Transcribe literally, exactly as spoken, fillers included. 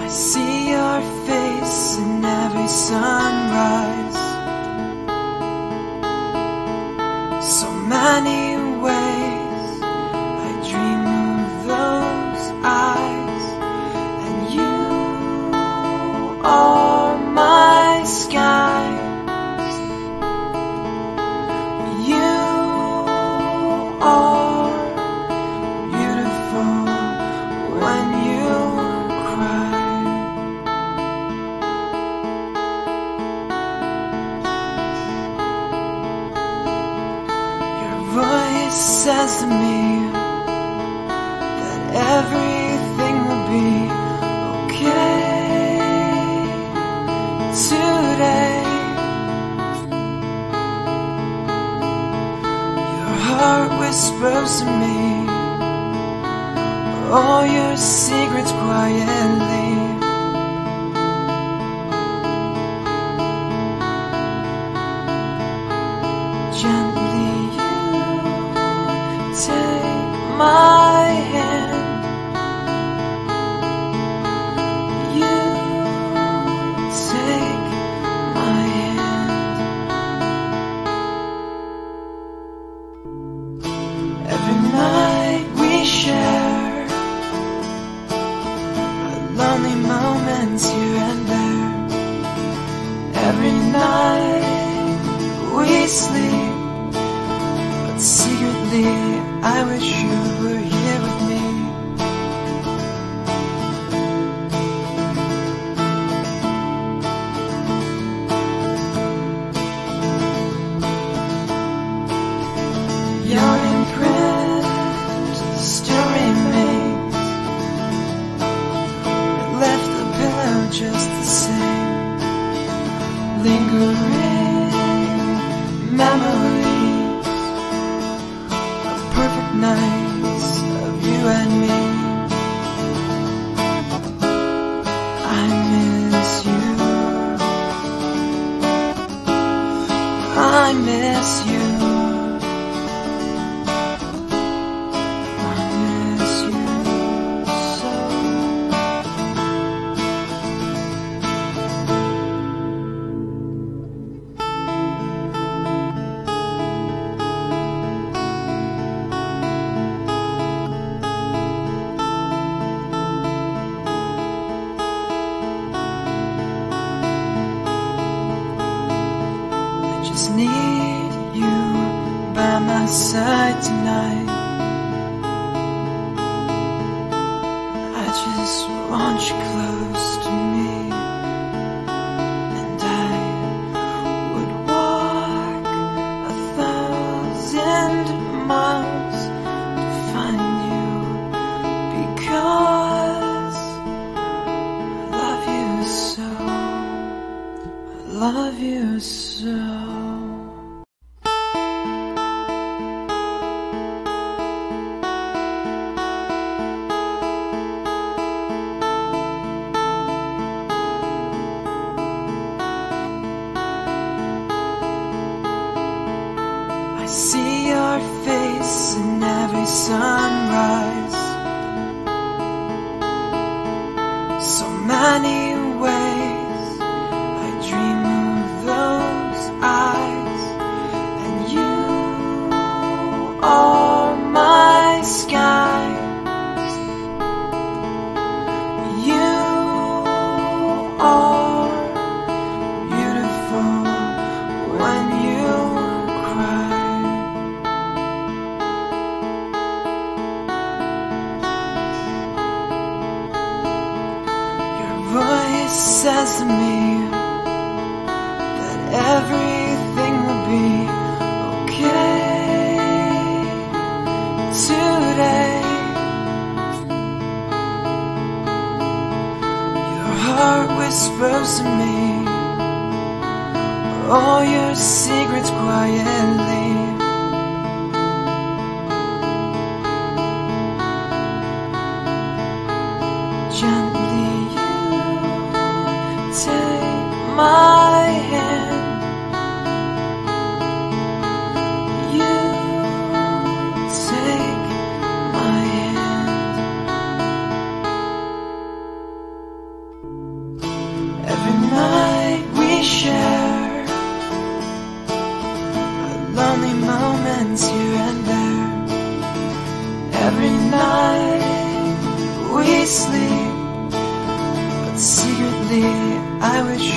I see your face in every sunrise. So many ways I dream of those eyes, and you are my sky. You are beautiful when you cry. Your voice says to me that everything will be okay today. Your heart whispers to me all your secrets quietly. Gently you take my hand. You take my hand. Every night we share lonely moments here and there. Every night we sleep, but secretly I wish you were here with me. Your imprint still remains. I left the pillow just the same. Lingering memories of perfect nights of you and me. I miss you. I miss you. I miss you so. I just need you by my side tonight. I just want you close to me, and I would walk a thousand miles to find you, because I love you so. I love you so. I see your face in every sunrise. So many ways I dream of those eyes, and you are my sky. You are beautiful when you cry. Voice says to me that everything will be okay today. Your heart whispers to me all your secrets quietly. Gently take my hand. You take my hand. Honestly, I wish